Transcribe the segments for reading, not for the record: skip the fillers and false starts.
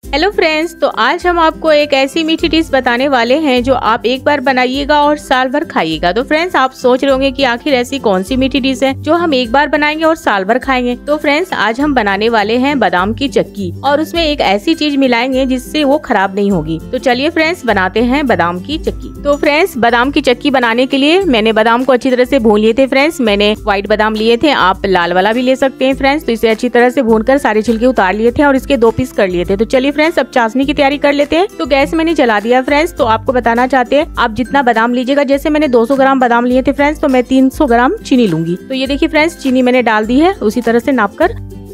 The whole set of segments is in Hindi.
हेलो फ्रेंड्स, तो आज हम आपको एक ऐसी मीठी डिश बताने वाले हैं जो आप एक बार बनाइएगा और साल भर खाइएगा। तो फ्रेंड्स, आप सोच रहे होंगे कि आखिर ऐसी कौन सी मीठी डिश है जो हम एक बार बनाएंगे और साल भर खाएंगे। तो फ्रेंड्स, आज हम बनाने वाले हैं बादाम की चक्की और उसमें एक ऐसी चीज मिलाएंगे जिससे वो खराब नहीं होगी। तो चलिए फ्रेंड्स, बनाते हैं बादाम की चक्की। तो फ्रेंड्स, बादाम की चक्की बनाने के लिए मैंने बादाम को अच्छी तरह से भून लिए थे। फ्रेंड्स, मैंने व्हाइट बादाम लिए थे, आप लाल वाला भी ले सकते हैं। फ्रेंड्स, तो इसे अच्छी तरह से भूनकर सारे छिलके उतार लिए थे और इसके 2 पीस कर लिए थे। तो चलिए फ्रेंड्स, अब चाशनी की तैयारी कर लेते हैं। तो गैस मैंने जला दिया फ्रेंड्स। तो आपको बताना चाहते हैं आप जितना बादाम लीजिएगा, जैसे मैंने 200 ग्राम बादाम लिए थे फ्रेंड्स, तो मैं 300 ग्राम चीनी लूंगी। तो ये देखिए फ्रेंड्स, चीनी मैंने डाल दी है उसी तरह से नापकर,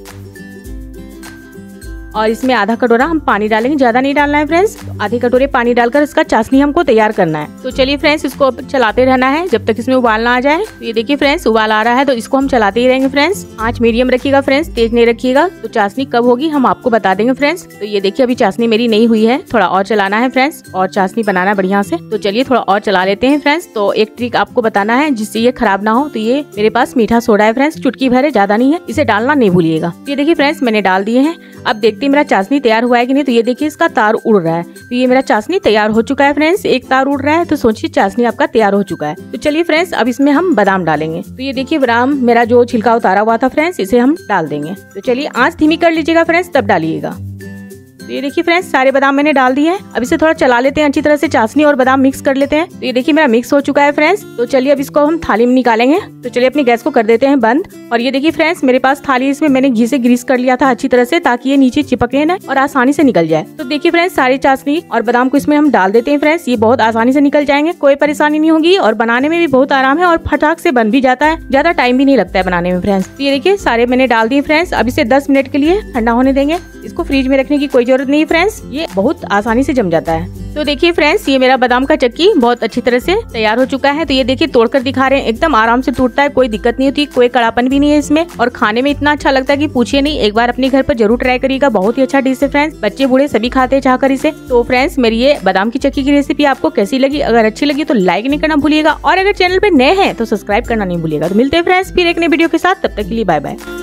और इसमें आधा कटोरा हम पानी डालेंगे, ज्यादा नहीं डालना है फ्रेंड्स। आधे कटोरे पानी डालकर इसका चाशनी हमको तैयार करना है। तो चलिए फ्रेंड्स, इसको चलाते रहना है जब तक इसमें उबाल ना आ जाए। तो ये देखिए फ्रेंड्स, उबाल आ रहा है, तो इसको हम चलाते ही रहेंगे फ्रेंड्स। आंच मीडियम रखिएगा फ्रेंड्स, तेज नहीं रखिएगा। तो चाशनी कब होगी हम आपको बता देंगे फ्रेंड्स। तो ये देखिए अभी चाशनी मेरी नहीं हुई है, थोड़ा और चलाना है फ्रेंड्स, और चाशनी बनाना है बढ़िया से। तो चलिए थोड़ा और चला लेते हैं फ्रेंड्स। तो एक ट्रिक आपको बताना है जिससे ये खराब ना हो। तो ये मेरे पास मीठा सोडा है फ्रेंड्स, चुटकी भर है, ज्यादा नहीं है, इसे डालना नहीं भूलिएगा। ये देखिए फ्रेंड्स, मैंने डाल दिए हैं। अब देखते हैं मेरा चाशनी तैयार हुआ है कि नहीं। तो ये देखिए इसका तार उड़ रहा है। तो ये मेरा चाशनी तैयार हो चुका है फ्रेंड्स, एक तार उड़ रहा है, तो सोचिए चाशनी आपका तैयार हो चुका है। तो चलिए फ्रेंड्स, अब इसमें हम बादाम डालेंगे। तो ये देखिए बादाम मेरा जो छिलका उतारा हुआ था फ्रेंड्स, इसे हम डाल देंगे। तो चलिए आंच धीमी कर लीजिएगा फ्रेंड्स, तब डालिएगा। तो ये देखिए फ्रेंड्स, सारे बादाम मैंने डाल दिए हैं। अब इसे थोड़ा चला लेते हैं अच्छी तरह से, चाशनी और बादाम मिक्स कर लेते हैं। तो ये देखिए मेरा मिक्स हो चुका है फ्रेंड्स। तो चलिए अब इसको हम थाली में निकालेंगे। तो चलिए अपनी गैस को कर देते हैं बंद। और ये देखिए फ्रेंड्स, मेरे पास थाली, इसमें मैंने घी से ग्रीस कर लिया था अच्छी तरह से, ताकि ये नीचे चिपके ना और आसानी से निकल जाए। तो देखिए फ्रेंड्स, सारी चाशनी और बादाम को इसमें हम डाल देते हैं फ्रेंड्स। ये बहुत आसानी से निकल जाएंगे, कोई परेशानी नहीं होगी, और बनाने में भी बहुत आराम है, और फटाक से बन भी जाता है, ज्यादा टाइम भी नहीं लगता है बनाने में फ्रेंड्स। तो ये देखिए सारे मैंने डाल दिए फ्रेंड्स। अब इसे 10 मिनट के लिए ठंडा होने देंगे। इसको फ्रिज में रखने की कोई जरूरत नहीं फ्रेंड्स, ये बहुत आसानी से जम जाता है। तो देखिए फ्रेंड्स, ये मेरा बादाम का चक्की बहुत अच्छी तरह से तैयार हो चुका है। तो ये देखिए तोड़कर दिखा रहे हैं, एकदम आराम से टूटता है, कोई दिक्कत नहीं होती, कोई कड़ापन भी नहीं है इसमें, और खाने में इतना अच्छा लगता है कि पूछिए नहीं। एक बार अपने घर पर जरूर ट्राई करिएगा, बहुत ही अच्छा डिश है फ्रेंड्स, बच्चे बूढ़े सभी खाते हैं चाहकर इसे। तो फ्रेंड्स, मेरी ये बादाम की चक्की की रेसिपी आपको कैसी लगी? अगर अच्छी लगी तो लाइक नहीं करना भूलिएगा, और अगर चैनल पे नए हैं तो सब्सक्राइब करना नहीं भूलिएगा। तो मिलते हैं फ्रेंड्स फिर एक नई वीडियो के साथ, तब तक के लिए बाय बाय।